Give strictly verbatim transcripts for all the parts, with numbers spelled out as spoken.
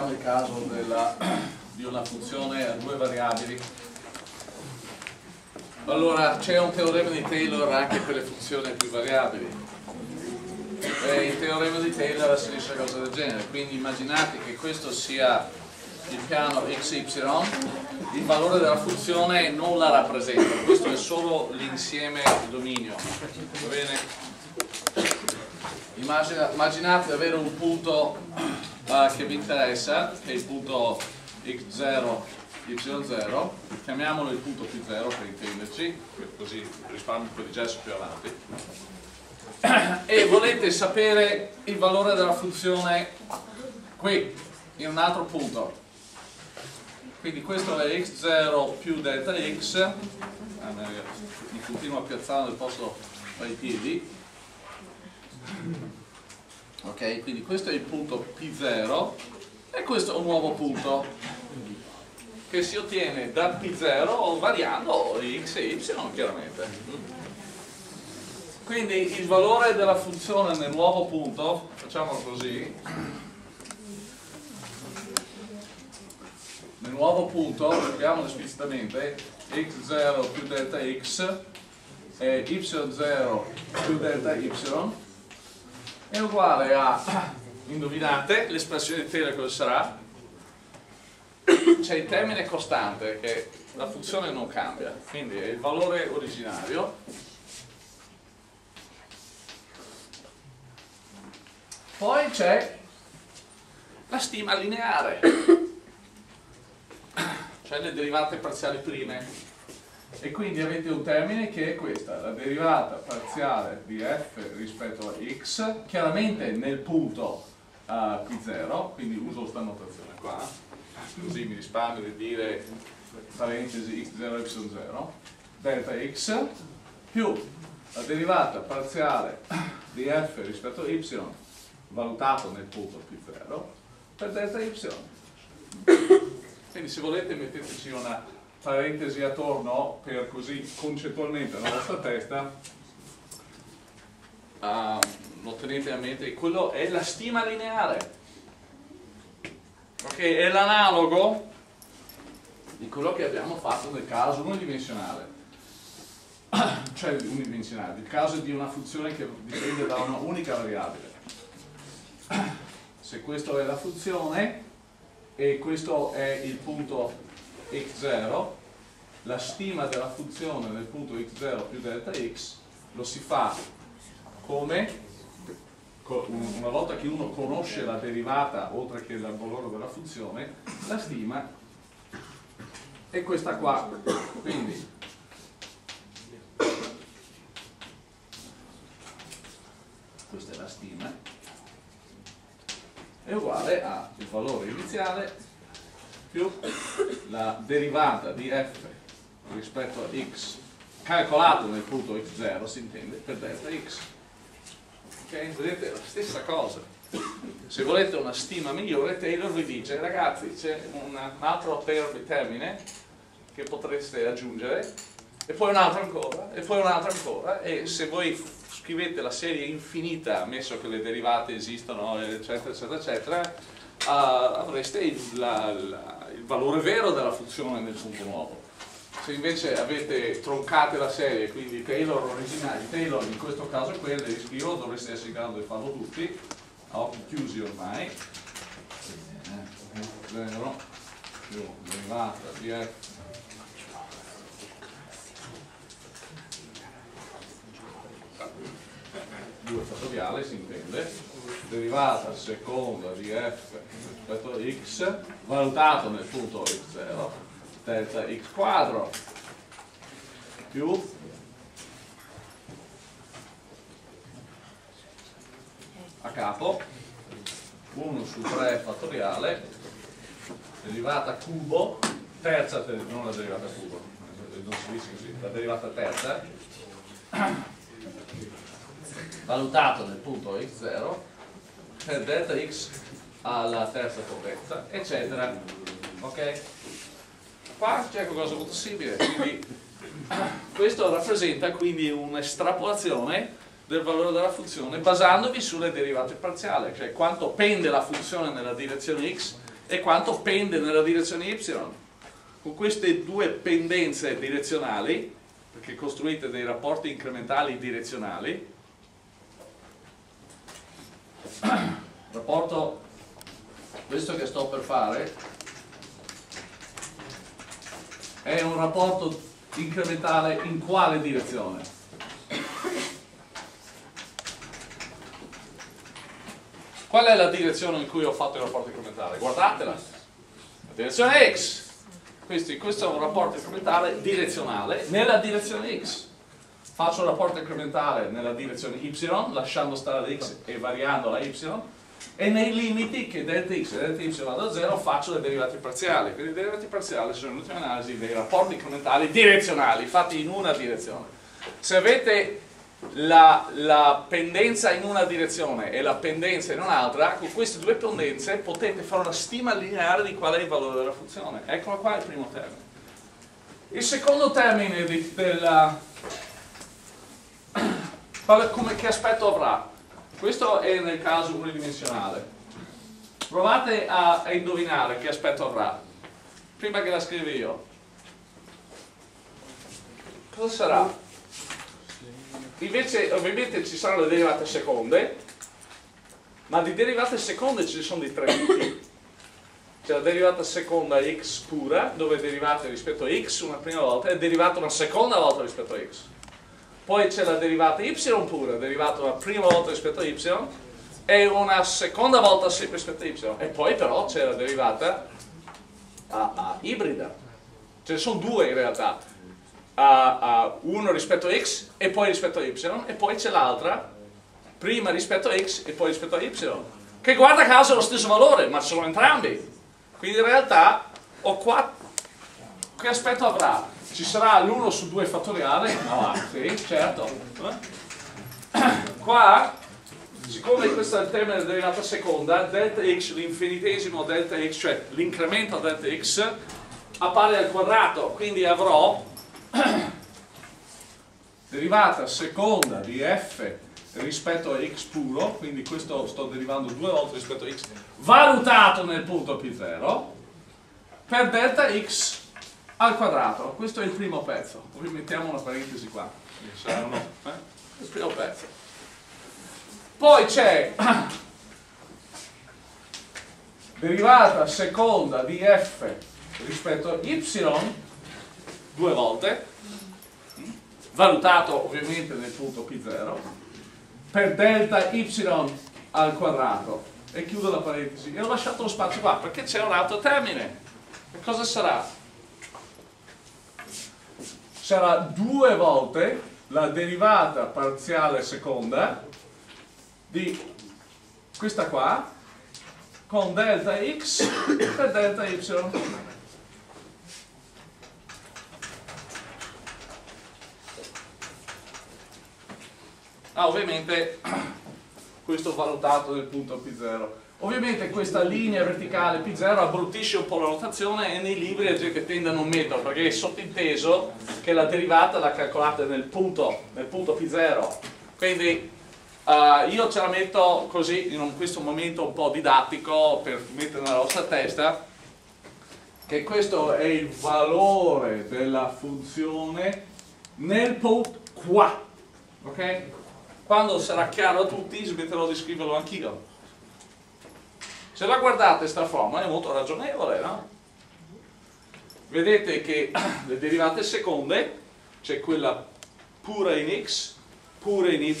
nel caso della, di una funzione a due variabili. Allora c'è un teorema di Taylor anche per le funzioni a più variabili. E il teorema di Taylor si dice una cosa del genere, quindi immaginate che questo sia il piano x y, il valore della funzione non la rappresenta, questo è solo l'insieme del dominio, va bene? Immagina, immaginate di avere un punto uh, che vi interessa, che è il punto x zero, y zero, chiamiamolo il punto p zero per intenderci, così risparmio un po' di gesso più avanti, e volete sapere il valore della funzione qui, in un altro punto. Quindi questo è x zero più delta x, ah, mi continuo a piazzare nel posto ai piedi. Ok, quindi questo è il punto p zero e questo è un nuovo punto che si ottiene da p zero variando x e y chiaramente. Quindi il valore della funzione nel nuovo punto, facciamolo così, nel nuovo punto, scriviamolo esplicitamente, x zero più delta x e y zero più delta y è uguale a, indovinate, l'espressione di Taylor cosa sarà? C'è il termine costante che la funzione non cambia, quindi è il valore originario poi c'è la stima lineare, cioè le derivate parziali prime. E quindi avete un termine che è questa, la derivata parziale di f rispetto a x, chiaramente nel punto uh, p zero, quindi uso questa notazione qua, così mi risparmio di dire parentesi x zero y zero, delta x più la derivata parziale di f rispetto a y valutato nel punto p zero per delta y. Quindi se volete metteteci una parentesi attorno per così concettualmente nella vostra testa uh, lo tenete a mente, quello è la stima lineare, ok? È l'analogo di quello che abbiamo fatto nel caso unidimensionale, cioè unidimensionale, il caso di una funzione che dipende da una unica variabile. Se questa è la funzione e questo è il punto x zero, la stima della funzione nel punto x zero più delta x lo si fa come, una volta che uno conosce la derivata oltre che il valore della funzione, la stima è questa qua, quindi questa è la stima, è uguale al valore iniziale più la derivata di f rispetto a x calcolato nel punto x zero, si intende, per delta x. Ok? Vedete, la stessa cosa. Se volete una stima migliore, Taylor vi dice, ragazzi, c'è un altro termine che potreste aggiungere, e poi un altro ancora, e poi un altro ancora, e se voi scrivete la serie infinita, ammesso che le derivate esistano, eccetera, eccetera, eccetera, uh, avreste il, la, la, il valore vero della funzione nel punto nuovo. Se invece avete troncate la serie, quindi Taylor originali, Taylor in questo caso è quello, li scrivo, dovreste essere in grado di farlo tutti, a occhi chiusi ormai. zero più derivata di f due fattoriale, si intende, derivata seconda di f rispetto a x valutato nel punto x zero delta x quadro più a capo uno su tre fattoriale derivata cubo terza, non la derivata cubo, non si dice così, la derivata terza valutato nel punto x zero per delta x alla terza potenza, eccetera. Ok? Qua c'è qualcosa di possibile, quindi questo rappresenta quindi un'estrapolazione del valore della funzione basandovi sulle derivate parziali, cioè quanto pende la funzione nella direzione x è quanto pende nella direzione y. Con queste due pendenze direzionali, perché costruite dei rapporti incrementali direzionali, rapporto, questo che sto per fare è un rapporto incrementale in quale direzione? Qual è la direzione in cui ho fatto il rapporto incrementale? Guardatela, la direzione x. Questo, questo è un rapporto incrementale direzionale nella direzione x. Faccio un rapporto incrementale nella direzione y, lasciando stare la x e variando la y, e nei limiti che delta x e delta y vanno a zero faccio le derivate parziali. Quindi i derivati parziali sono l'ultima analisi dei rapporti incrementali direzionali, fatti in una direzione. Se avete la, la pendenza in una direzione e la pendenza in un'altra, con queste due pendenze potete fare una stima lineare di qual è il valore della funzione. Eccolo qua il primo termine. Il secondo termine di, della... come, che aspetto avrà? Questo è nel caso unidimensionale. Provate a, a indovinare che aspetto avrà prima che la scrivi io. Cosa sarà? Invece ovviamente ci saranno le derivate seconde, ma di derivate seconde ci sono di tre tipi. C'è la derivata seconda x pura, dove è derivata rispetto a x una prima volta e è derivata una seconda volta rispetto a x. Poi c'è la derivata y pura, derivata una prima volta rispetto a y e una seconda volta sempre rispetto a y. E poi però c'è la derivata a, a ibrida. Ce ne sono due in realtà. A, a uno rispetto a x e poi rispetto a y, e poi c'è l'altra prima rispetto a x e poi rispetto a y, che guarda caso ha lo stesso valore, ma sono entrambi. Quindi in realtà ho qua, che aspetto avrà? Ci sarà l'uno su due fattoriale? Ah, sì, certo. Qua, siccome questo è il termine della derivata seconda, delta x, l'infinitesimo delta x, cioè l'incremento delta x, appare al quadrato, quindi avrò derivata seconda di f rispetto a x puro, quindi questo sto derivando due volte rispetto a x, valutato nel punto P zero, per delta x al quadrato. Questo è il primo pezzo. Poi mettiamo una parentesi qua. Saranno, eh? Il primo pezzo. Poi c'è derivata seconda di f rispetto a y due volte, valutato ovviamente nel punto P zero, per delta y al quadrato. E chiudo la parentesi. E ho lasciato lo spazio qua perché c'è un altro termine. E cosa sarà? Sarà due volte la derivata parziale seconda di questa qua con delta x per delta y. Ah, ovviamente questo valutato nel punto P zero. Ovviamente questa linea verticale P zero abbruttisce un po' la notazione e nei libri la gente tende a non metterlo perché è sottinteso che la derivata la calcolate nel punto, nel punto P zero. Quindi uh, io ce la metto così in un, questo momento un po' didattico per mettere nella vostra testa che questo è il valore della funzione nel punto qua. Ok? Quando sarà chiaro a tutti smetterò di scriverlo anch'io. Se la guardate sta forma è molto ragionevole, no? Vedete che le derivate seconde, c'è quella pura in x, pura in y,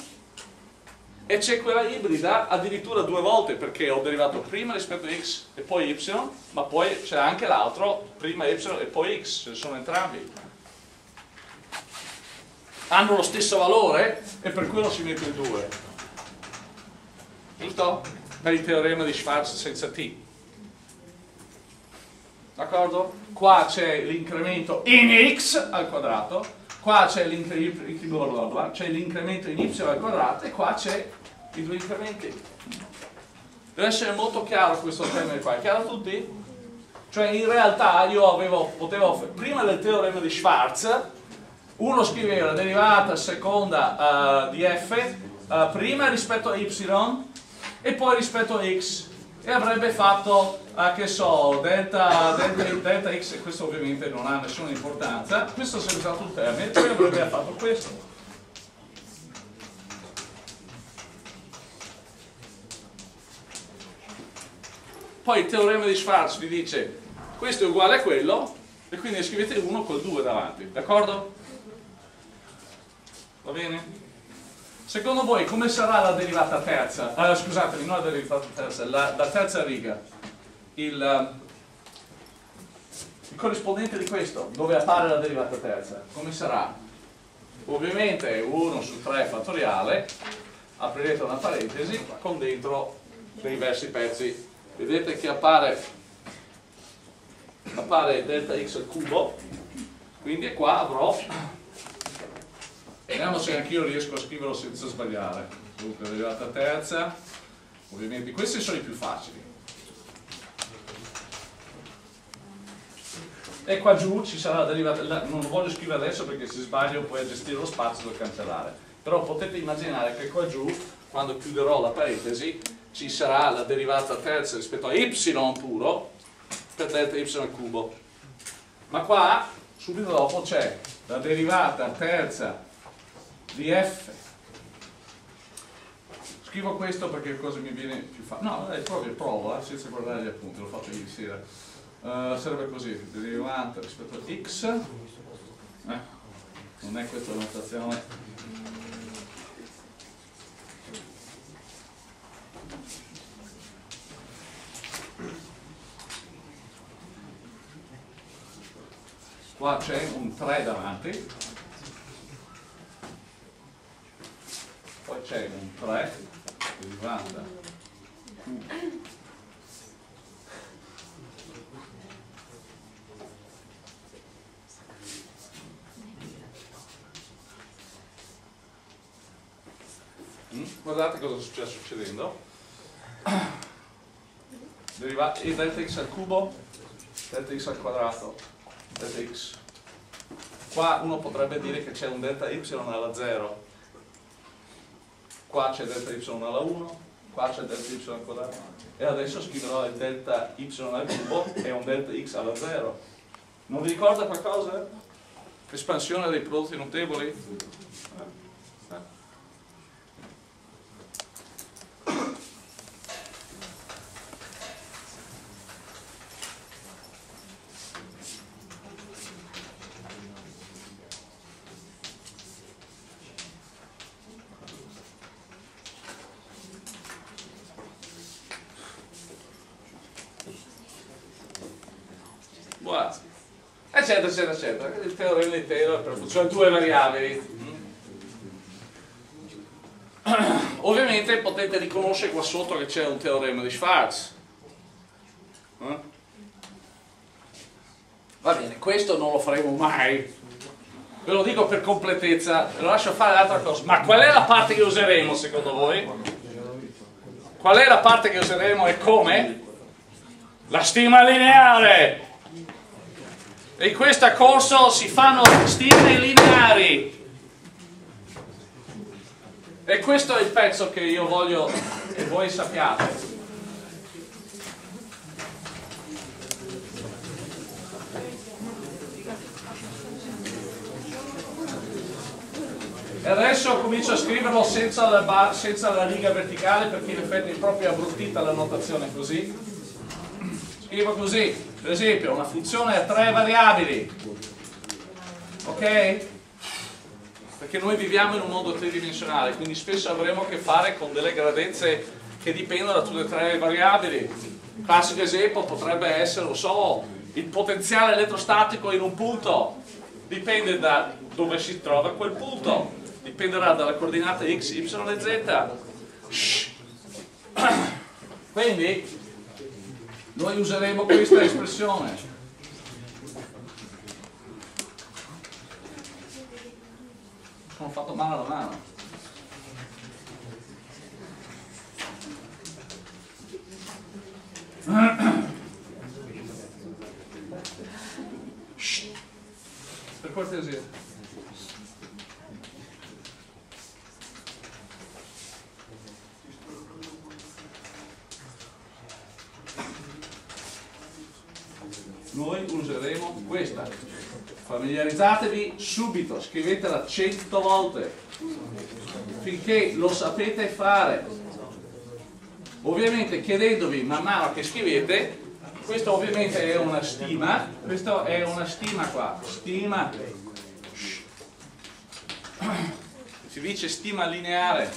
e c'è quella ibrida addirittura due volte, perché ho derivato prima rispetto a x e poi y, ma poi c'è anche l'altro, prima y e poi x, ce ne sono entrambi. Hanno lo stesso valore e per quello si mette il due. Giusto? Per il teorema di Schwarz senza t. D'accordo? Qua c'è l'incremento in x al quadrato, qua c'è l'incremento in y al quadrato e qua c'è i due incrementi. Deve essere molto chiaro questo termine qua. È chiaro a tutti? Cioè in realtà io avevo, potevo, prima del teorema di Schwarz, uno scriveva la derivata seconda uh, di f uh, prima rispetto a y e poi rispetto a x, e avrebbe fatto, ah, che so, delta, delta, delta x, e questo ovviamente non ha nessuna importanza, questo sarebbe stato un termine, poi avrebbe fatto questo. Poi il teorema di Schwarz vi dice questo è uguale a quello e quindi scrivete uno col due davanti, d'accordo? Va bene? Secondo voi come sarà la derivata terza? Ah, scusatemi, non la derivata terza, la, la terza riga, il, il corrispondente di questo, dove appare la derivata terza, come sarà? Ovviamente uno su tre fattoriale, aprirete una parentesi con dentro dei diversi pezzi. Vedete che appare, appare delta x al cubo, quindi qua avrò, vediamo se anch'io riesco a scriverlo senza sbagliare. Dunque, derivata terza, ovviamente questi sono i più facili. E qua giù ci sarà la derivata, non lo voglio scrivere adesso perché se sbaglio poi a gestire lo spazio devo cancellare. Però potete immaginare che qua giù, quando chiuderò la parentesi, ci sarà la derivata terza rispetto a y puro per delta y al cubo. Ma qua, subito dopo, c'è la derivata terza di f. Scrivo questo perché così mi viene più facile. No, è proprio prova, eh, senza guardare gli appunti, l'ho fatto ieri sera. Uh, sarebbe così, derivata rispetto a x. Eh, non è questa la notazione. Qua c'è un tre davanti, poi c'è un tre, derivata Q. Mm? Guardate cosa sta succedendo. Derivata e delta x al cubo, delta x al quadrato, delta x. Qua uno potrebbe dire che c'è un delta y alla zero, qua c'è delta y alla uno, qua c'è delta y al quadrato, e adesso scriverò il delta y al cubo e un delta x alla zero. Non vi ricorda qualcosa? Espansione dei prodotti notevoli? Eh? Eccetera, eccetera, eccetera. Il teorema di Taylor per funzione due variabili. Ovviamente potete riconoscere qua sotto che c'è un teorema di Schwarz. Eh? Va bene, questo non lo faremo mai. Ve lo dico per completezza, ve lo lascio fare l'altra cosa. Ma qual è la parte che useremo secondo voi? Qual è la parte che useremo e come? La stima lineare! E in questo corso si fanno stime lineari. E questo è il pezzo che io voglio che voi sappiate. E adesso comincio a scriverlo senza la, bar, senza la riga verticale perché in effetti è proprio abbruttita la notazione così. Scrivo così, per esempio, una funzione a tre variabili, ok? Perché noi viviamo in un mondo tridimensionale, quindi spesso avremo a che fare con delle grandezze che dipendono da tutte e tre le variabili. Un classico esempio potrebbe essere, lo so, il potenziale elettrostatico in un punto, dipende da dove si trova quel punto, dipenderà dalla coordinata x, y e z. Shhh. Quindi noi useremo questa espressione. Sono fatto male alla mano. Shhh. Per cortesia. noi useremo questa. Familiarizzatevi subito, scrivetela cento volte finché lo sapete fare. Ovviamente chiedendovi man mano che scrivete, questo ovviamente è una stima, questo è una stima qua, stima, si dice stima lineare,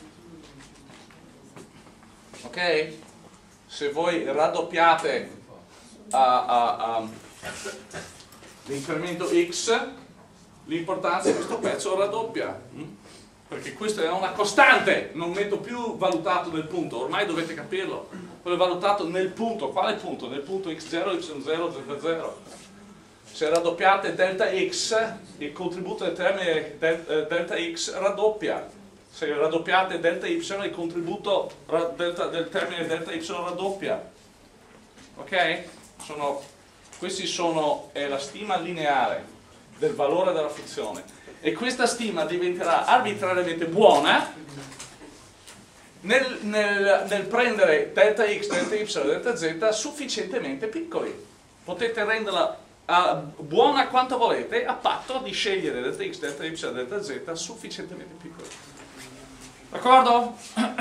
ok? Se voi raddoppiate a, a, a l'incremento x, l'importanza di questo pezzo raddoppia, perché questa è una costante, non metto più valutato nel punto, ormai dovete capirlo, quello è valutato nel punto. Quale punto? Nel punto x zero, y zero, z zero. Se raddoppiate delta x, il contributo del termine delta x raddoppia. Se raddoppiate delta y, il contributo delta, del termine delta y raddoppia. Ok? Sono, questi sono, è la stima lineare del valore della funzione. E questa stima diventerà arbitrariamente buona nel, nel, nel prendere delta x, delta y e delta z sufficientemente piccoli. Potete renderla uh, buona quanto volete, a patto di scegliere delta x, delta y e delta z sufficientemente piccoli. D'accordo?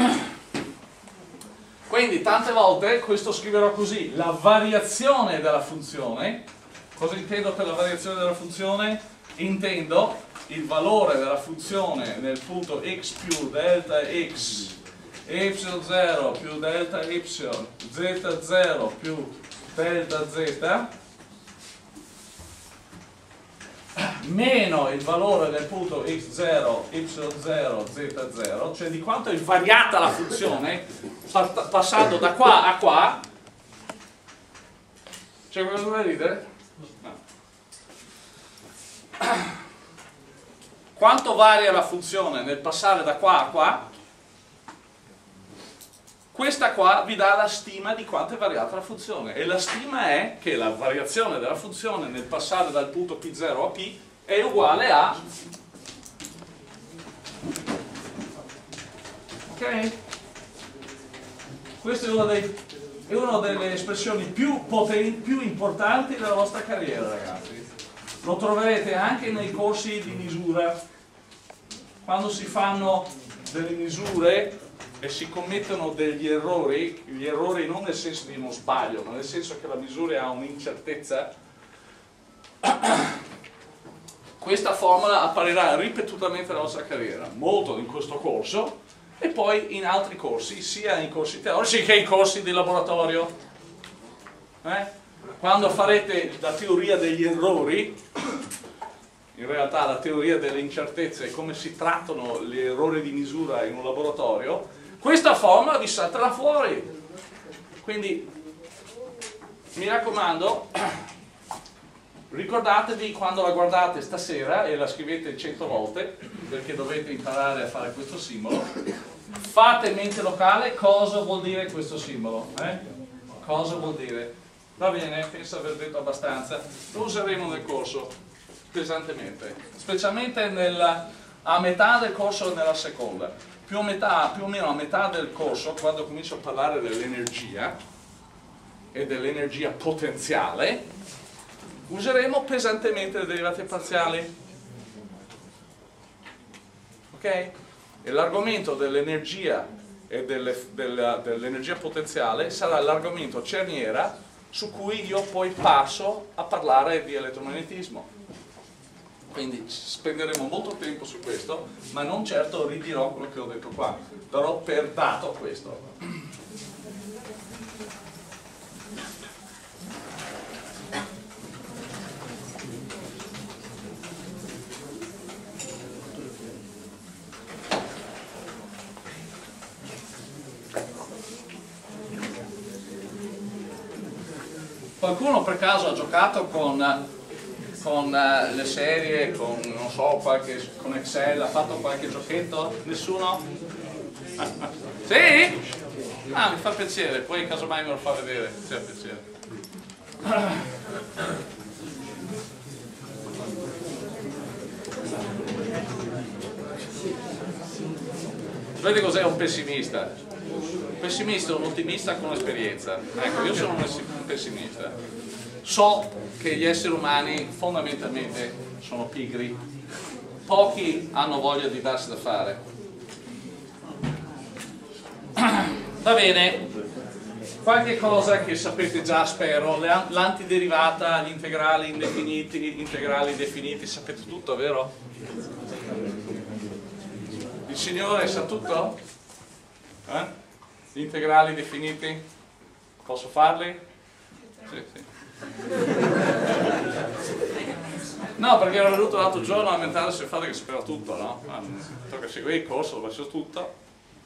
Quindi tante volte questo scriverò così: la variazione della funzione. Cosa intendo per la variazione della funzione? Intendo il valore della funzione nel punto x più delta x, y zero più delta y, z zero più delta z, meno il valore del punto x zero, y zero, z zero, cioè di quanto è variata la funzione passando da qua a qua. C'è qualcosa da ridere? No. Quanto varia la funzione nel passare da qua a qua? Questa qua vi dà la stima di quanto è variata la funzione, e la stima è che la variazione della funzione nel passare dal punto P zero a P è uguale a, ok? Questa è una, dei, è una delle espressioni più potenti, più importanti della vostra carriera, ragazzi. Lo troverete anche nei corsi di misura, quando si fanno delle misure e si commettono degli errori, gli errori non nel senso di uno sbaglio, ma nel senso che la misura ha un'incertezza. Questa formula apparirà ripetutamente nella vostra carriera, molto in questo corso e poi in altri corsi, sia in corsi teorici che in corsi di laboratorio. Eh? Quando farete la teoria degli errori, in realtà la teoria delle incertezze e come si trattano gli errori di misura in un laboratorio, questa formula vi salterà fuori. Quindi mi raccomando, ricordatevi quando la guardate stasera e la scrivete cento volte, perché dovete imparare a fare questo simbolo, fate mente locale cosa vuol dire questo simbolo, eh? Cosa vuol dire? Va bene, penso aver detto abbastanza. Lo useremo nel corso pesantemente, specialmente nella, a metà del corso e nella seconda. Più, metà, più o meno a metà del corso, quando comincio a parlare dell'energia e dell'energia potenziale, useremo pesantemente le derivate parziali. Ok? E l'argomento dell'energia e dell'energia potenziale sarà l'argomento cerniera su cui io poi passo a parlare di elettromagnetismo. Quindi spenderemo molto tempo su questo, ma non certo ridirò quello che ho detto qua, darò per dato questo. Qualcuno per caso ha giocato con, con uh, le serie, con, non so, qualche, con Excel, ha fatto qualche giochetto? Nessuno? Sì? Ah, mi fa piacere, poi casomai me lo fa vedere, se ha piacere. Sapete cos'è un pessimista? Un pessimista è un ottimista con esperienza. Ecco, io sono un pessimista. So che gli esseri umani fondamentalmente sono pigri, pochi hanno voglia di darsi da fare. Va bene, qualche cosa che sapete già, spero, l'antiderivata, gli integrali indefiniti, gli integrali definiti, sapete tutto, vero? Il signore sa tutto? Eh? Gli integrali definiti? Posso farli? Sì, sì. No, perché ero venuto l'altro giorno a lamentarsi sul fatto che sapeva tutto, no? Ma tocca seguire il corso, lo faccio tutto.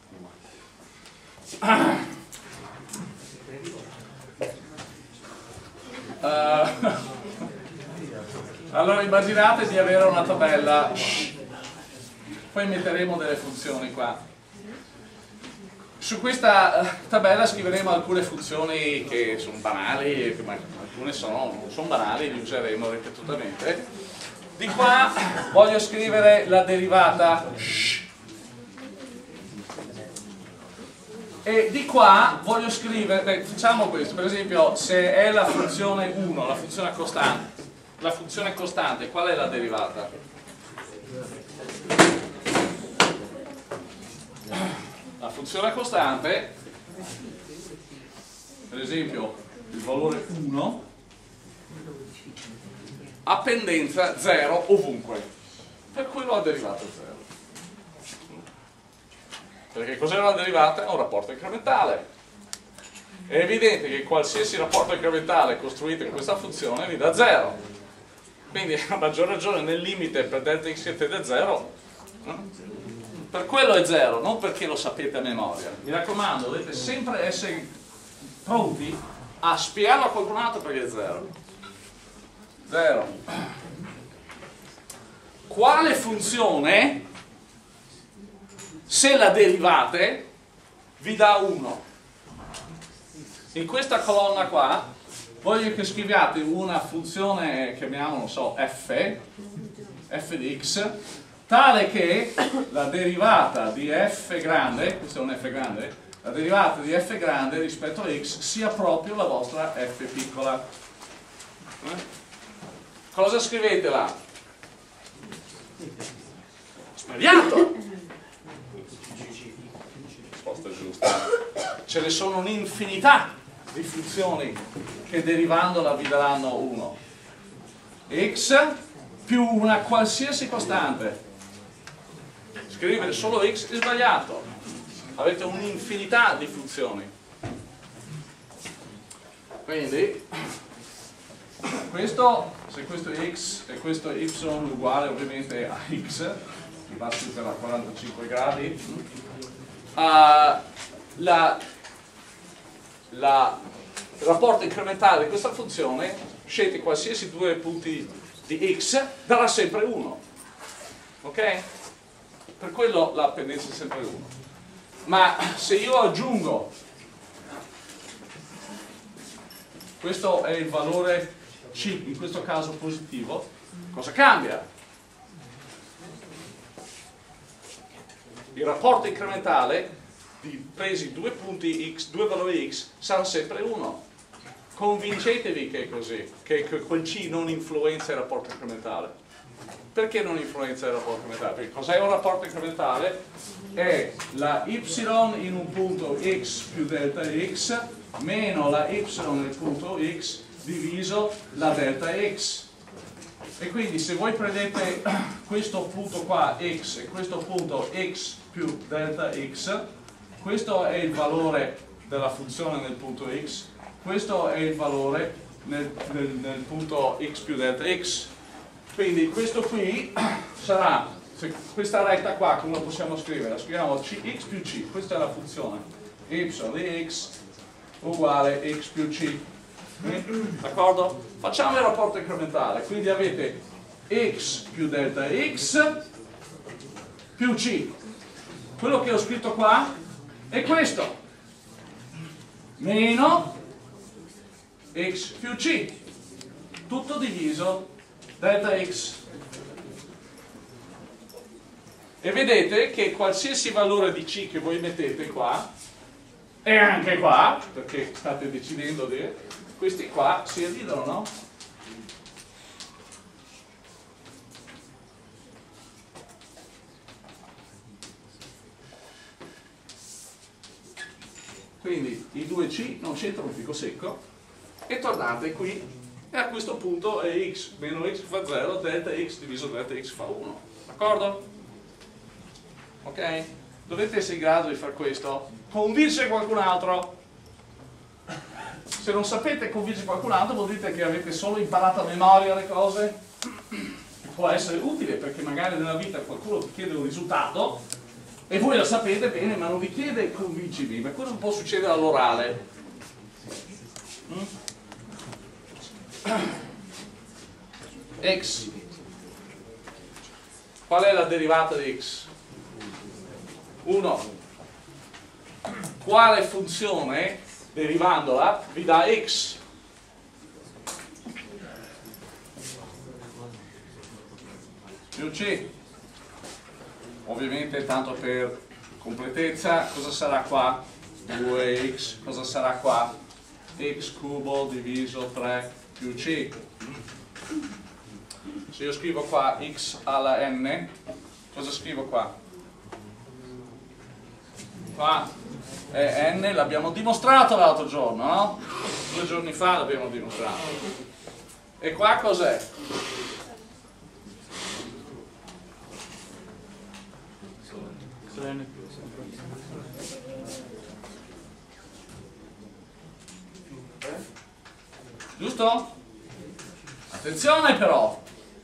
Uh, allora immaginate di avere una tabella, poi metteremo delle funzioni qua. Su questa tabella scriveremo alcune funzioni che sono banali, ma alcune sono, non sono banali, le useremo ripetutamente. Di qua voglio scrivere la derivata e di qua voglio scrivere, beh, facciamo questo, per esempio se è la funzione uno, la funzione costante, la funzione costante, qual è la derivata? La funzione costante, per esempio il valore uno, ha pendenza zero ovunque, per cui la derivata è zero. Perché cos'è una derivata? È un rapporto incrementale. È evidente che qualsiasi rapporto incrementale costruito in questa funzione vi dà zero. Quindi a maggior ragione nel limite per delta x che tende a zero, per quello è zero, non perché lo sapete a memoria. Mi raccomando, dovete sempre essere pronti a spiegarlo a qualcun altro perché è zero. Zero. Quale funzione, se la derivate, vi dà uno? In questa colonna qua voglio che scriviate una funzione, chiamiamola, non so, f, f di x, tale che la derivata di f grande, questo è un f grande, la derivata di f grande rispetto a x sia proprio la vostra f piccola. Eh? Cosa scrivete là? Sbagliato! Risposta giusta. Ce ne sono un'infinità di funzioni che derivandola vi daranno uno. X più una qualsiasi costante. Scrivere solo x è sbagliato. Avete un'infinità di funzioni. Quindi questo, se questo è x e questo è y uguale ovviamente a x, basti per a quarantacinque gradi, uh, la, la, il rapporto incrementale di questa funzione, scegliete qualsiasi due punti di x, darà sempre uno. Ok? Per quello la pendenza è sempre uno. Ma se io aggiungo, questo è il valore c, in questo caso positivo, cosa cambia? Il rapporto incrementale di presi due punti x, due valori x, sarà sempre uno. Convincetevi che è così, che quel c non influenza il rapporto incrementale. Perché non influenza il rapporto incrementale? Perché cos'è un rapporto incrementale? È la y in un punto x più delta x meno la y nel punto x diviso la delta x. E quindi se voi prendete questo punto qua x e questo punto x più delta x, questo è il valore della funzione nel punto x, questo è il valore nel, nel, nel punto x più delta x. Quindi questo qui sarà, se questa retta qua come la possiamo scrivere? La scriviamo cx più c, questa è la funzione y di x uguale x più c. D'accordo? Facciamo il rapporto incrementale, quindi avete x più delta x più c. Quello che ho scritto qua è questo, meno x più c, tutto diviso delta x. E vedete che qualsiasi valore di c che voi mettete qua E anche qua, perché state decidendo di... questi qua si dividono, no? Quindi i due C non c'entrano un fico secco e tornate qui e a questo punto è x meno x fa zero, delta x diviso delta x fa uno. D'accordo? Ok? Dovete essere in grado di fare questo. Convincere qualcun altro. Se non sapete convincere qualcun altro vuol dire che avete solo imparato a memoria le cose. Può essere utile perché magari nella vita qualcuno vi chiede un risultato e voi lo sapete bene ma non vi chiede convincimi. Ma cosa può succedere all'orale? Mm? X. Qual è la derivata di x? uno. Quale funzione, derivandola, vi dà x? Più c. Ovviamente, tanto per completezza, cosa sarà qua? due x. Cosa sarà qua? X cubo diviso tre più c. Se io scrivo qua x alla n, cosa scrivo qua? Qua è n, l'abbiamo dimostrato l'altro giorno, no? Due giorni fa l'abbiamo dimostrato. E qua cos'è? Giusto? Attenzione però!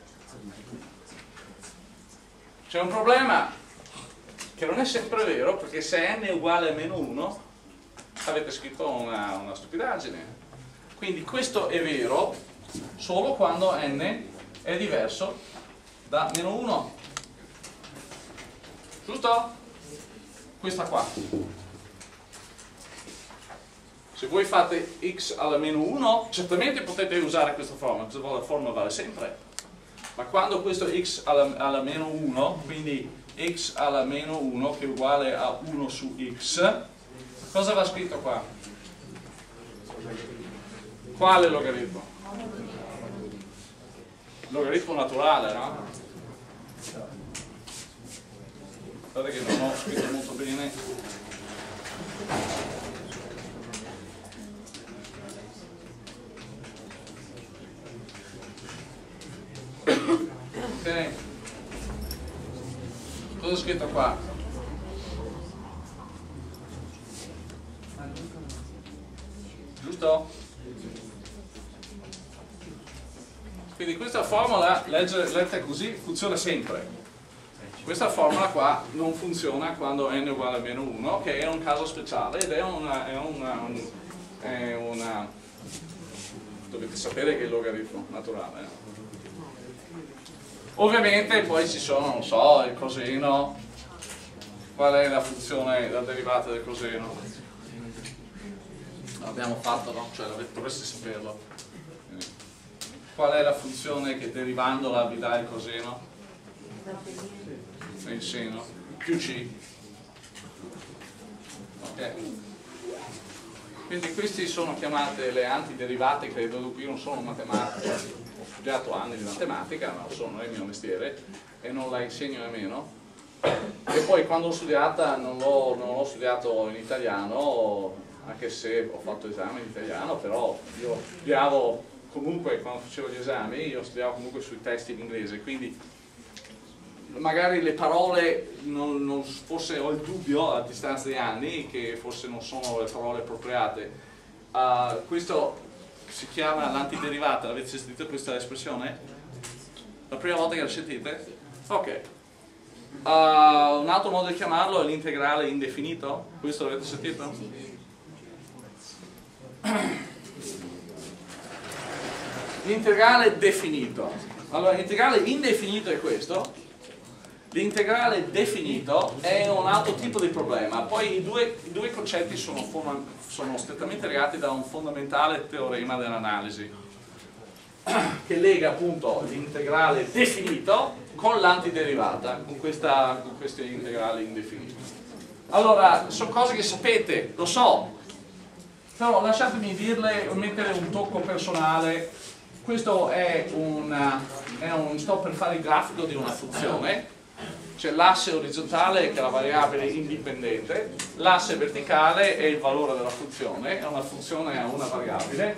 C'è un problema che non è sempre vero, perché se n è uguale a meno uno avete scritto una, una stupidaggine. Quindi questo è vero solo quando n è diverso da meno uno. Giusto? Questa qua. Se voi fate x alla meno uno, certamente potete usare questa forma, questa forma vale sempre. Ma quando questo x alla, alla meno uno, quindi x alla meno uno che è uguale a uno su x, cosa va scritto qua? Quale logaritmo? Logaritmo naturale, no? Guardate che non ho scritto molto bene. Ok. Cosa ho scritto qua? Giusto? Quindi questa formula, letta così, funziona sempre. Questa formula qua non funziona quando n è uguale a meno uno, che è un caso speciale ed è una, è una, un, è una dovete sapere che è il logaritmo naturale. Eh? Ovviamente poi ci sono, non so, il coseno. Qual è la funzione, la derivata del coseno? L'abbiamo fatto, no? Cioè dovreste saperlo. Qual è la funzione che derivandola vi dà il coseno? Il seno. Più c. Ok. Quindi questi sono chiamate le antiderivate, credo, qui non sono matematica, ho studiato anni di matematica, ma lo sono, è il mio mestiere e non la insegno nemmeno. E poi quando l'ho studiata non l'ho studiato in italiano, anche se ho fatto esami in italiano, però io studiavo comunque, quando facevo gli esami, io studiavo comunque sui testi in inglese, quindi magari le parole non, non forse ho il dubbio a distanza di anni che forse non sono le parole appropriate. Uh, questo si chiama l'antiderivata, avete sentito questa espressione? La prima volta che la sentite? Ok. Uh, un altro modo di chiamarlo è l'integrale indefinito, questo l'avete sentito? L'integrale definito. Allora, l'integrale indefinito è questo. L'integrale definito è un altro tipo di problema, poi i due, i due concetti sono, sono strettamente legati da un fondamentale teorema dell'analisi che lega appunto l'integrale definito con l'antiderivata, con, questa, con questi integrali indefiniti. Allora, sono cose che sapete, lo so, però lasciatemi dirle, mettere un tocco personale. Questo è un, è un sto per fare il grafico di una funzione. C'è l'asse orizzontale che è la variabile indipendente, l'asse verticale è il valore della funzione, è una funzione a una variabile.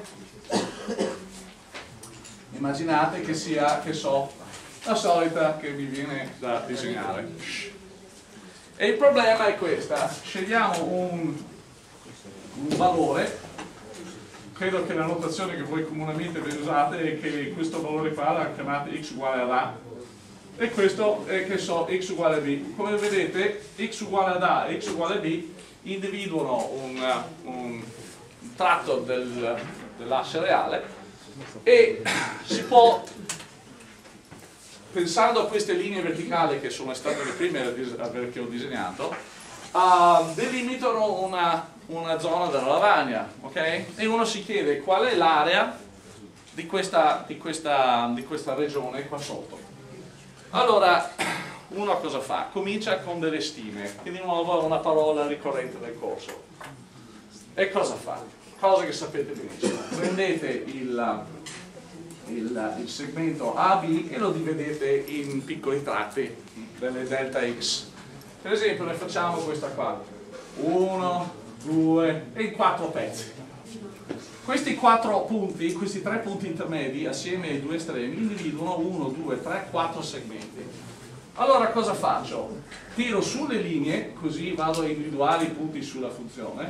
Immaginate che sia, che so, la solita che mi viene da disegnare. E il problema è questa: scegliamo un, un valore, credo che la notazione che voi comunemente usate è che questo valore qua la chiamate x uguale ad a, e questo è, che so, x uguale a b. Come vedete, x uguale ad a e x uguale a b individuano un, un tratto del, dell'asse reale, e si può, pensando a queste linee verticali che sono state le prime che ho disegnato, uh, delimitano una, una zona della lavagna, ok? E uno si chiede qual è l'area di questa, di, questa, di questa regione qua sotto. Allora, uno cosa fa? Comincia con delle stime, che di nuovo è una parola ricorrente del corso. E cosa fa? Cosa che sapete benissimo. Prendete il, il, il segmento A B e lo dividete in piccoli tratti, delle delta x. Per esempio ne facciamo questa qua. uno, due e in quattro pezzi. Questi quattro punti, questi tre punti intermedi assieme ai due estremi individuano uno, due, tre, quattro segmenti. Allora cosa faccio? Tiro sulle linee, così vado a individuare i punti sulla funzione.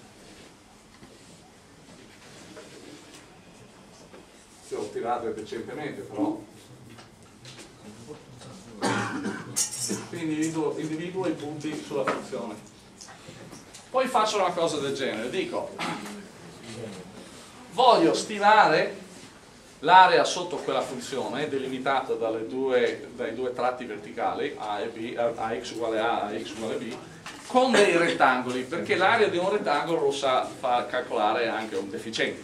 Se ho tirato decentemente però. Quindi individuo, individuo i punti sulla funzione. Poi faccio una cosa del genere, dico voglio stilare l'area sotto quella funzione delimitata dalle due, dai due tratti verticali a e b, a x uguale a, a x uguale b, con dei rettangoli, perché l'area di un rettangolo lo sa fa calcolare anche un deficiente,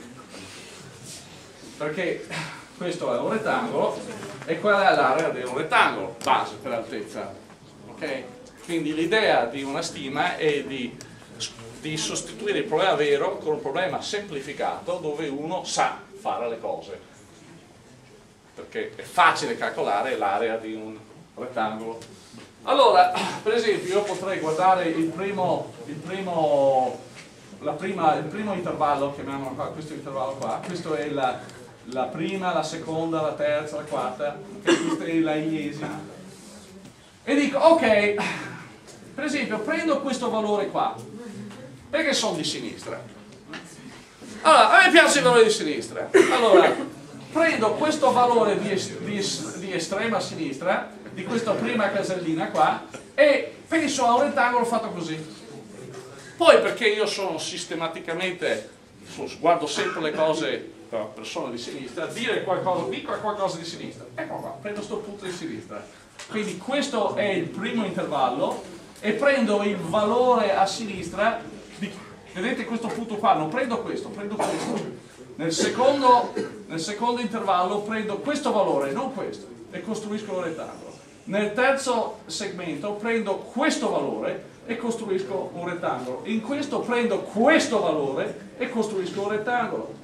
perché questo è un rettangolo e quella è l'area di un rettangolo base per altezza, ok? Quindi l'idea di una stima è di di sostituire il problema vero con un problema semplificato dove uno sa fare le cose, perché è facile calcolare l'area di un rettangolo. Allora, per esempio, io potrei guardare il primo, il primo, la prima, il primo intervallo, chiamiamolo qua, questo intervallo qua, questo è la, la prima, la seconda, la terza, la quarta, questa è la iesima, e dico, ok, per esempio, prendo questo valore qua, perché sono di sinistra. Allora, a me piace il valore di sinistra. Allora, prendo questo valore di, es di, di estrema sinistra, di questa prima casellina qua, e penso a un rettangolo fatto così. Poi, perché io sono sistematicamente, guardo sempre le cose da persona di sinistra, dire qualcosa, dico qualcosa di sinistra. Ecco qua, prendo questo punto di sinistra. Quindi questo è il primo intervallo, e prendo il valore a sinistra. Vedete questo punto qua, non prendo questo, prendo questo. Nel secondo, nel secondo intervallo prendo questo valore, non questo, e costruisco un rettangolo. Nel terzo segmento prendo questo valore e costruisco un rettangolo. In questo prendo questo valore e costruisco un rettangolo.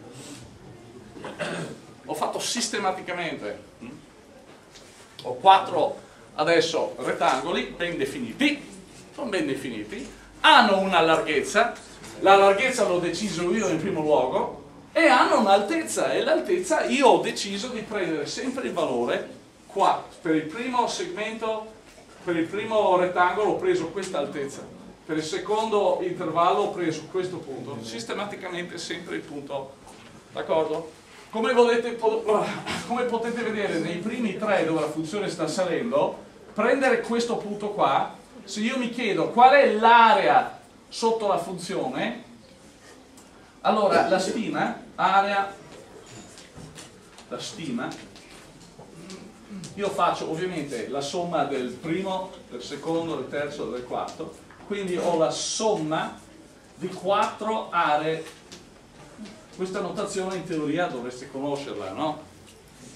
Ho fatto sistematicamente. Ho quattro adesso rettangoli ben definiti, sono ben definiti, hanno una larghezza. La larghezza l'ho deciso io in primo luogo, e hanno un'altezza, e l'altezza io ho deciso di prendere sempre il valore qua. Per il primo segmento, per il primo rettangolo ho preso questa altezza, per il secondo intervallo ho preso questo punto, sistematicamente sempre il punto, d'accordo? Come, volete, come potete vedere nei primi tre dove la funzione sta salendo, prendere questo punto qua, se io mi chiedo qual è l'area sotto la funzione, allora la stima, area, la stima, io faccio ovviamente la somma del primo, del secondo, del terzo e del quarto, quindi ho la somma di quattro aree. Questa notazione in teoria dovreste conoscerla, no?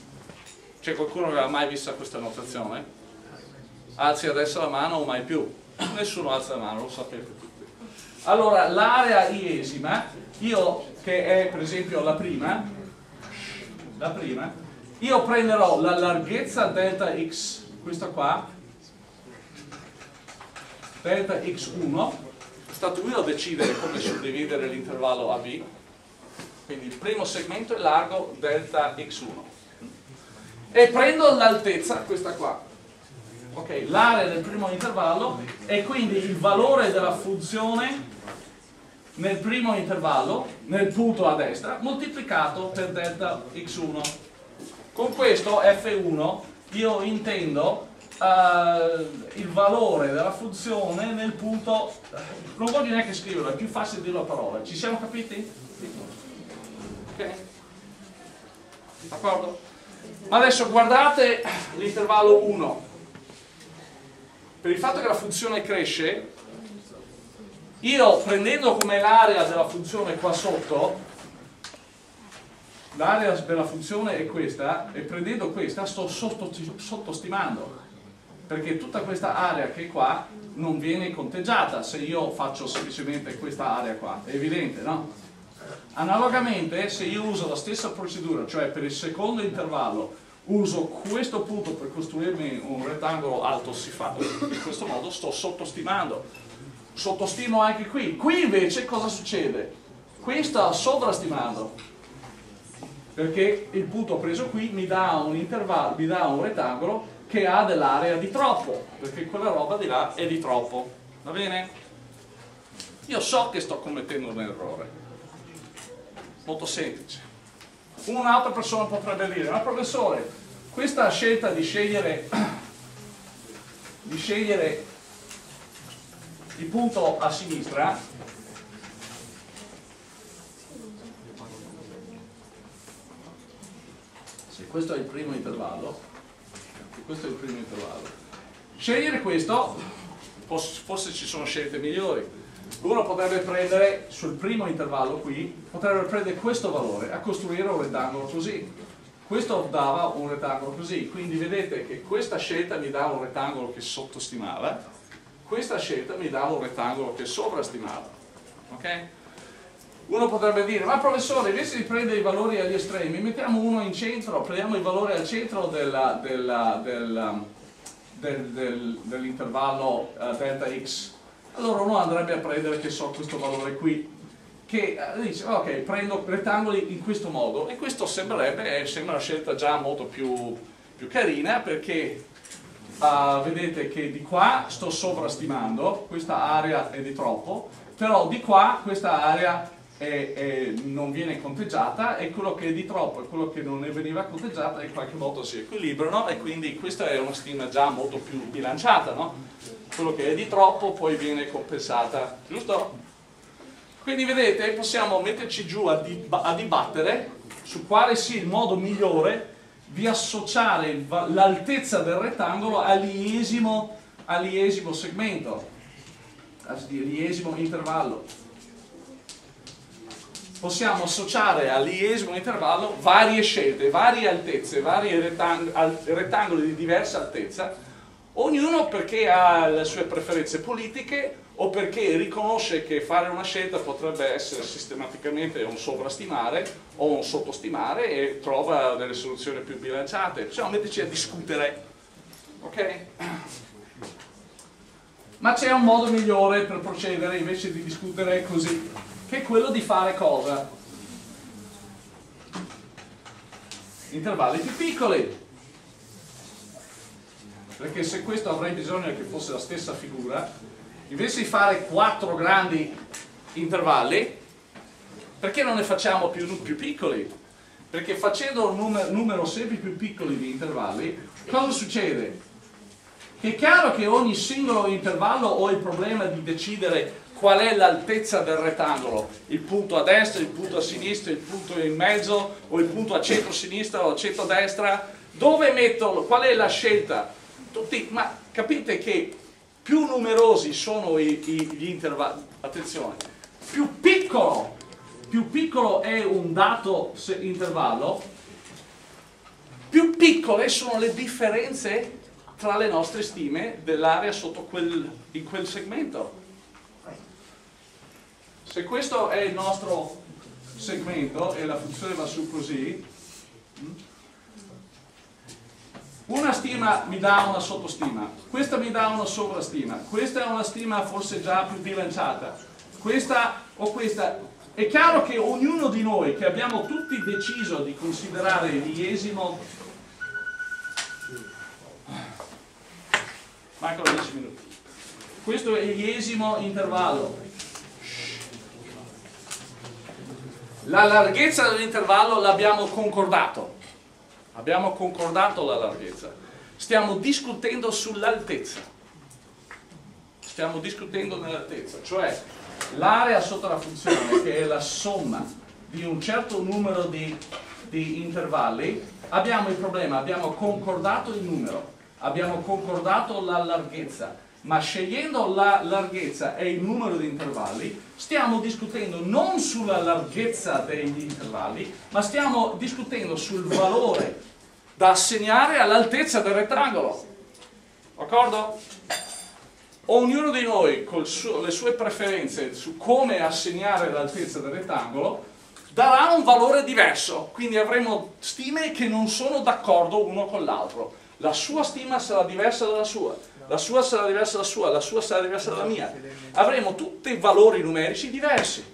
C'è qualcuno che ha mai vista questa notazione? Alzi adesso la mano o mai più? Nessuno alza la mano, lo sapete tutti. Allora, l'area iesima, io che è per esempio la prima, la prima, io prenderò la larghezza delta x, questa qua, delta x uno, è stato io a decidere come suddividere l'intervallo A B, quindi il primo segmento è largo delta x uno, e prendo l'altezza, questa qua. Ok, l'area del primo intervallo è quindi il valore della funzione nel primo intervallo, nel punto a destra, moltiplicato per delta x uno. Con questo F uno io intendo uh, il valore della funzione nel punto, non voglio neanche scriverlo, è più facile dirlo a parole. Ci siamo capiti? Ok? D'accordo? Ma adesso guardate l'intervallo uno. Per il fatto che la funzione cresce, io prendendo come l'area della funzione qua sotto, l'area della funzione è questa, e prendendo questa sto sottostimando, perché tutta questa area che è qua non viene conteggiata se io faccio semplicemente questa area qua, è evidente, no? Analogamente, se io uso la stessa procedura, cioè per il secondo intervallo, uso questo punto per costruirmi un rettangolo alto siffato, in questo modo sto sottostimando. Sottostimo anche qui. Qui invece cosa succede? Qui sto sovrastimando, perché il punto preso qui mi dà un intervallo, mi dà un rettangolo che ha dell'area di troppo, perché quella roba di là è di troppo. Va bene? Io so che sto commettendo un errore. Molto semplice. Un'altra persona potrebbe dire: ma professore, questa scelta di scegliere di scegliere il punto a sinistra se questo è il primo intervallo, questo è il primo intervallo, scegliere questo, forse ci sono scelte migliori. Uno potrebbe prendere sul primo intervallo qui, potrebbe prendere questo valore a costruire un rettangolo così. Questo dava un rettangolo così, quindi vedete che questa scelta mi dà un rettangolo che sottostimava, questa scelta mi dà un rettangolo che sovrastimava. Ok? Uno potrebbe dire: ma professore, invece di prendere i valori agli estremi, mettiamo uno in centro, prendiamo il valore al centro della, della, della, del, del, dell'intervallo uh, delta x. Allora uno andrebbe a prendere, che so, questo valore qui, che eh, dice: ok, prendo rettangoli in questo modo, e questo sembrerebbe, eh, sembra una scelta già molto più, più carina, perché uh, vedete che di qua sto sovrastimando, questa area è di troppo, però di qua questa area è, è, non viene conteggiata, e quello che è di troppo e quello che non ne veniva conteggiata in qualche modo si equilibrano, e quindi questa è una stima già molto più bilanciata, no? Quello che è di troppo poi viene compensata, giusto? Quindi vedete, possiamo metterci giù a, dib a dibattere su quale sia il modo migliore di associare l'altezza del rettangolo all'iesimo all'iesimo segmento, all'iesimo intervallo. Possiamo associare all'iesimo intervallo varie scelte, varie altezze, vari rettang rettangoli di diversa altezza, ognuno perché ha le sue preferenze politiche o perché riconosce che fare una scelta potrebbe essere sistematicamente un sovrastimare o un sottostimare, e trova delle soluzioni più bilanciate. Possiamo metterci a discutere, ok? Ma c'è un modo migliore per procedere invece di discutere così, che è quello di fare cosa? Intervalli più piccoli. Perché se questo avrei bisogno che fosse la stessa figura, invece di fare quattro grandi intervalli, perché non ne facciamo più, più piccoli? Perché facendo un numero, numero sempre più piccoli di intervalli, cosa succede? Che è chiaro che ogni singolo intervallo ho il problema di decidere qual è l'altezza del rettangolo, il punto a destra, il punto a sinistra, il punto in mezzo, o il punto a centro-sinistra o a centro-destra, dove metto, qual è la scelta? Tutti, ma capite che più numerosi sono i, i, gli intervalli, attenzione, più piccolo, più piccolo è un dato intervallo, più piccole sono le differenze tra le nostre stime dell'area sotto quel, in quel segmento. Se questo è il nostro segmento e la funzione va su così, una stima mi dà una sottostima, questa mi dà una sovrastima, questa è una stima forse già più bilanciata, questa o questa. È chiaro che ognuno di noi, che abbiamo tutti deciso di considerare l'iesimo, mancano dieci minuti, questo è l'iesimo intervallo, la larghezza dell'intervallo l'abbiamo concordato. Abbiamo concordato la larghezza, stiamo discutendo sull'altezza, stiamo discutendo nell'altezza, cioè l'area sotto la funzione, che è la somma di un certo numero di, di intervalli, abbiamo il problema, abbiamo concordato il numero, abbiamo concordato la larghezza, ma scegliendo la larghezza e il numero di intervalli, stiamo discutendo non sulla larghezza degli intervalli, ma stiamo discutendo sul valore da assegnare all'altezza del rettangolo. D'accordo? Ognuno di noi, con le sue preferenze su come assegnare l'altezza del rettangolo, darà un valore diverso, quindi avremo stime che non sono d'accordo uno con l'altro. La sua stima sarà diversa dalla sua, la sua sarà diversa dalla sua, la sua sarà diversa dalla mia. Avremo tutti valori numerici diversi.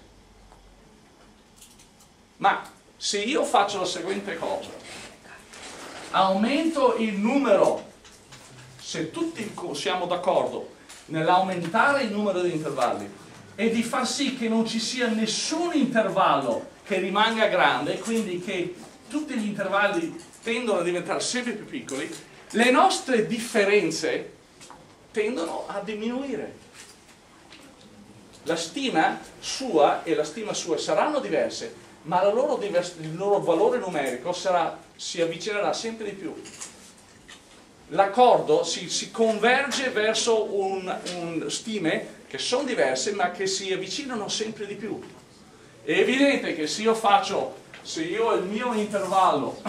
Ma se io faccio la seguente cosa, aumento il numero, se tutti siamo d'accordo nell'aumentare il numero di intervalli e di far sì che non ci sia nessun intervallo che rimanga grande, quindi che tutti gli intervalli tendono a diventare sempre più piccoli, le nostre differenze tendono a diminuire. La stima sua e la stima sua saranno diverse, ma la loro divers- il loro valore numerico sarà, si avvicinerà sempre di più. L'accordo si, si converge verso un, un stime che sono diverse, ma che si avvicinano sempre di più. È evidente che se io faccio, se io ho il mio intervallo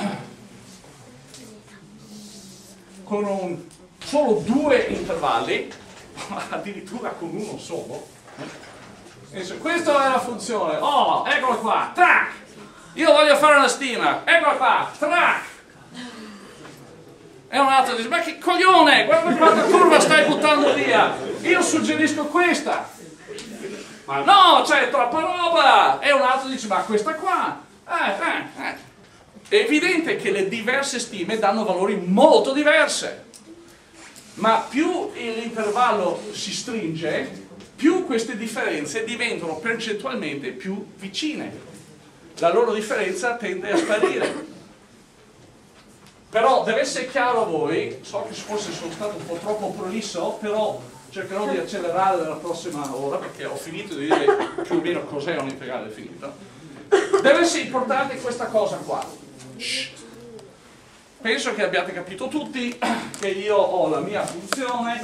con un, solo due intervalli, addirittura con uno solo, eh? Questa è la funzione, oh, eccola qua, track! Io voglio fare una stima, eccola qua, track! E un altro dice, ma che coglione, guarda quanta curva stai buttando via, io suggerisco questa. Ma no, c'è troppa roba! E un altro dice, ma questa qua, eh, eh, eh. È evidente che le diverse stime danno valori molto diversi, ma più l'intervallo si stringe, più queste differenze diventano percentualmente più vicine. La loro differenza tende a sparire. Però deve essere chiaro a voi, so che forse sono stato un po' troppo prolisso, però cercherò di accelerare nella prossima ora, perché ho finito di dire più o meno cos'è un integrale finito. Deve essere importante questa cosa qua. Penso che abbiate capito tutti che io ho la mia funzione,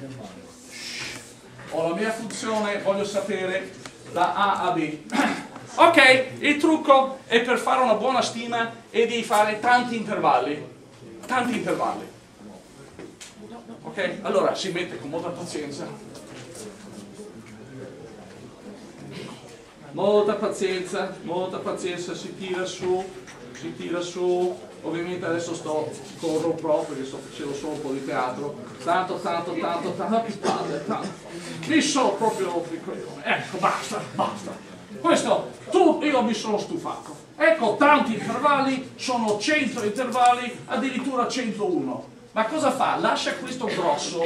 ho la mia funzione, voglio sapere da A a B. Ok, il trucco è per fare una buona stima è di fare tanti intervalli, tanti intervalli. Ok, allora si mette con molta pazienza, molta pazienza, molta pazienza, si tira su, si tira su. Ovviamente adesso sto corro pro perché sto facendo solo un po' di teatro, tanto, tanto, tanto, tanto, che palle, tanto. Mi sono proprio, ecco, basta, basta. Questo, tu, io mi sono stufato. Ecco, tanti intervalli, sono cento intervalli, addirittura centouno. Ma cosa fa? Lascia questo grosso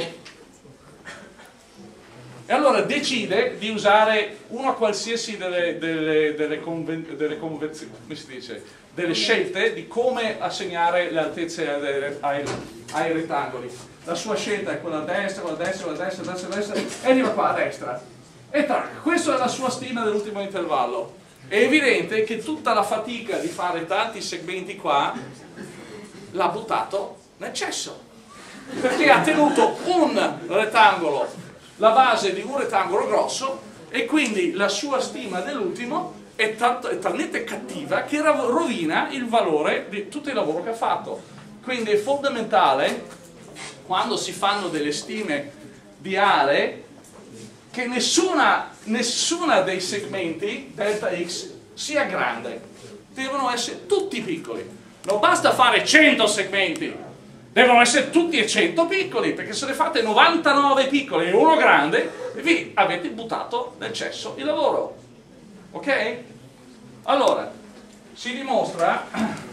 e allora decide di usare una qualsiasi delle, delle, delle, conven, delle convenzioni, come si dice? Delle scelte di come assegnare le altezze ai, ai rettangoli. La sua scelta è quella a destra, quella a destra, quella a destra, a destra, a destra, e arriva qua a destra. E tac, questa è la sua stima dell'ultimo intervallo. È evidente che tutta la fatica di fare tanti segmenti qua l'ha buttato nel cesso, perché ha tenuto un rettangolo, la base di un rettangolo grosso, e quindi la sua stima dell'ultimo è, è talmente cattiva che rovina il valore di tutto il lavoro che ha fatto. Quindi è fondamentale quando si fanno delle stime di aree, che nessuna, nessuna dei segmenti delta x sia grande, devono essere tutti piccoli. Non basta fare cento segmenti, devono essere tutti e cento piccoli, perché se ne fate novantanove piccoli e uno grande, vi avete buttato nel cesso il lavoro. Ok? Allora, si dimostra,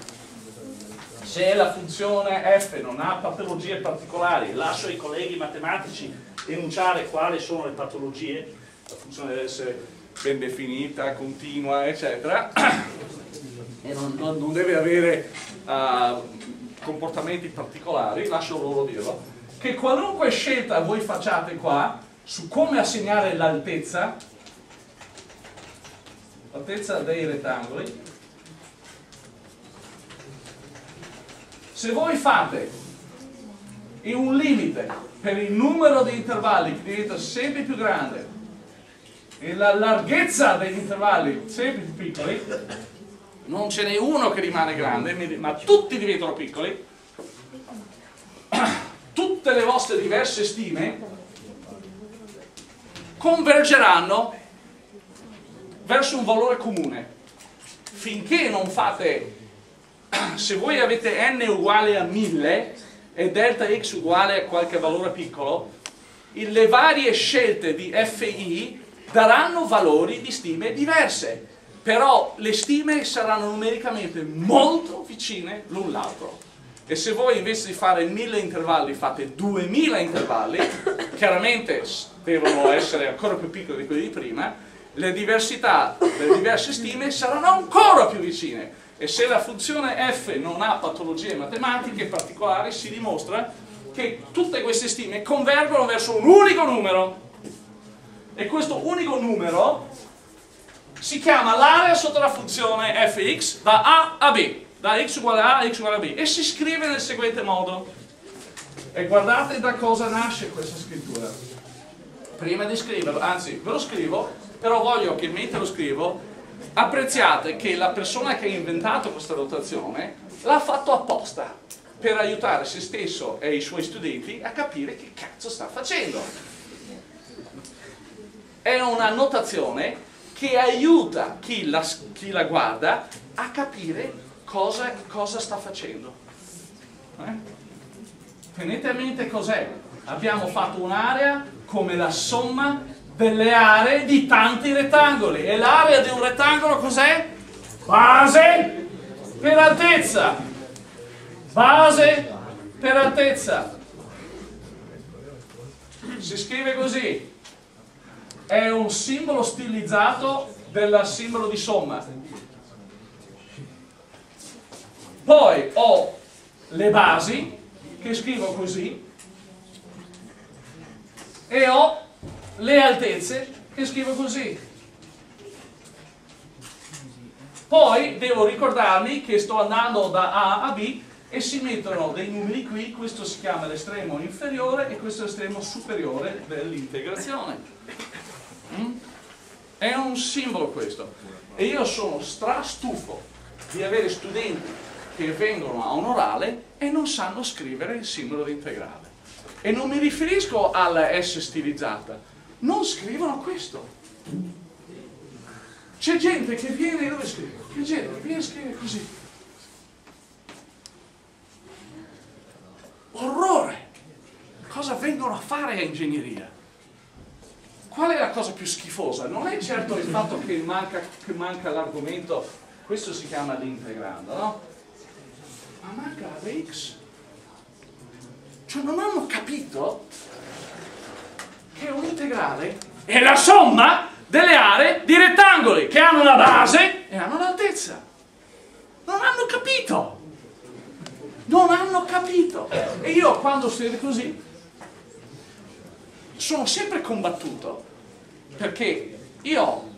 se la funzione f non ha patologie particolari, lascio ai colleghi matematici enunciare quali sono le patologie, la funzione deve essere ben definita, continua, eccetera, e non, non, non deve avere uh, comportamenti particolari, lascio loro dirlo, che qualunque scelta voi facciate qua su come assegnare l'altezza, l'altezza dei rettangoli, se voi fate in un limite per il numero di intervalli che diventa sempre più grande e la larghezza degli intervalli sempre più piccoli, non ce n'è uno che rimane grande, ma tutti diventano piccoli, tutte le vostre diverse stime convergeranno verso un valore comune. Finché non fate, se voi avete n uguale a mille e delta x uguale a qualche valore piccolo, le varie scelte di fi daranno valori di stime diverse, però le stime saranno numericamente molto vicine l'un l'altro. E se voi invece di fare mille intervalli fate duemila intervalli, chiaramente devono essere ancora più piccoli di quelli di prima, le diversità delle diverse stime saranno ancora più vicine. E se la funzione f non ha patologie matematiche particolari, si dimostra che tutte queste stime convergono verso un unico numero. E questo unico numero si chiama l'area sotto la funzione fx da a a b, da x uguale a a x uguale a b, e si scrive nel seguente modo. E guardate da cosa nasce questa scrittura. Prima di scriverlo, anzi ve lo scrivo, però voglio che mentre lo scrivo apprezziate che la persona che ha inventato questa notazione l'ha fatto apposta per aiutare se stesso e i suoi studenti a capire che cazzo sta facendo. È una notazione che aiuta chi la, chi la guarda a capire cosa, cosa sta facendo. Eh? Tenete a mente cos'è. Abbiamo fatto un'area come la somma delle aree di tanti rettangoli, e l'area di un rettangolo cos'è? Base per altezza, base per altezza, si scrive così, è un simbolo stilizzato del simbolo di somma. Poi ho le basi che scrivo così e ho le altezze che scrivo così. Poi devo ricordarmi che sto andando da A a B e si mettono dei numeri qui, questo si chiama l'estremo inferiore e questo è l'estremo superiore dell'integrazione. Mm? È un simbolo questo. E io sono strastufo di avere studenti che vengono a un orale e non sanno scrivere il simbolo di integrale. E non mi riferisco alla S stilizzata. Non scrivono questo. C'è gente che viene, dove scrive? C'è gente che viene a scrivere così. Orrore! Cosa vengono a fare a ingegneria? Qual è la cosa più schifosa? Non è certo il fatto che manca, che manca l'argomento, questo si chiama l'integrando, no? Ma manca la x. Cioè non hanno capito che un integrale è la somma delle aree di rettangoli che hanno la base e hanno l'altezza. Non hanno capito. Non hanno capito. E io quando scrivo così sono sempre combattuto, perché io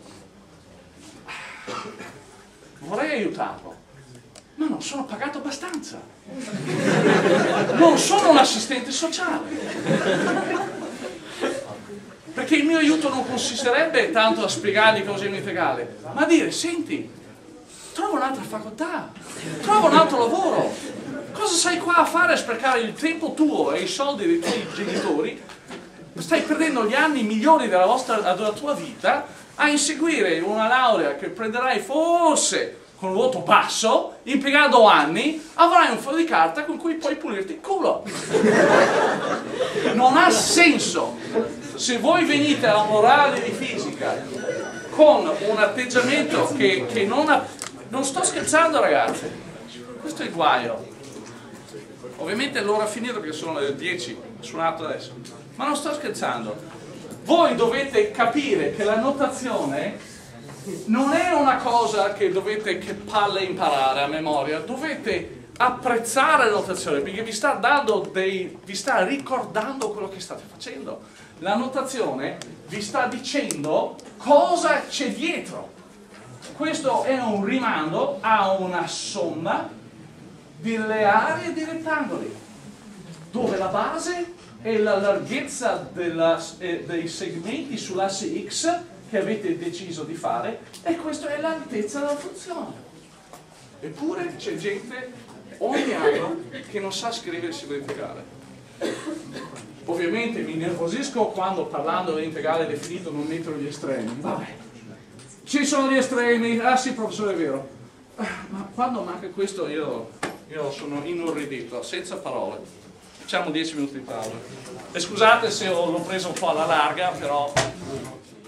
vorrei aiutarlo, ma non sono pagato abbastanza. Non sono un assistente sociale. Perché il mio aiuto non consisterebbe tanto a spiegargli cosa è un integrale, ma a dire, senti, trova un'altra facoltà, trova un altro lavoro, cosa sei qua a fare a sprecare il tempo tuo e i soldi dei tuoi genitori? Stai perdendo gli anni migliori della, vostra, della tua vita a inseguire una laurea che prenderai forse con un voto basso, impiegando anni, avrai un foglio di carta con cui puoi pulirti il culo. Non ha senso. Se voi venite alla morale di fisica con un atteggiamento che, che non ha... Non sto scherzando, ragazzi. Questo è il guaio. Ovviamente l'ora è finita perché sono le dieci, ho suonato adesso. Ma non sto scherzando. Voi dovete capire che la notazione non è una cosa che dovete, che palle imparare a memoria, dovete apprezzare la notazione perché vi sta dando dei, vi sta ricordando quello che state facendo. La notazione vi sta dicendo cosa c'è dietro. Questo è un rimando a una somma delle aree di rettangoli, dove la base è la larghezza della, eh, dei segmenti sull'asse x che avete deciso di fare, e questa è l'altezza della funzione. Eppure c'è gente ogni anno che non sa scrivere il semplificare. Ovviamente mi nervosisco quando, parlando dell'integrale definito, non metto gli estremi. Vabbè, ci sono gli estremi, ah sì professore, è vero. Ma quando manca questo io, io sono inorridito, senza parole. Facciamo dieci minuti di pausa. E scusate se l'ho preso un po' alla larga, però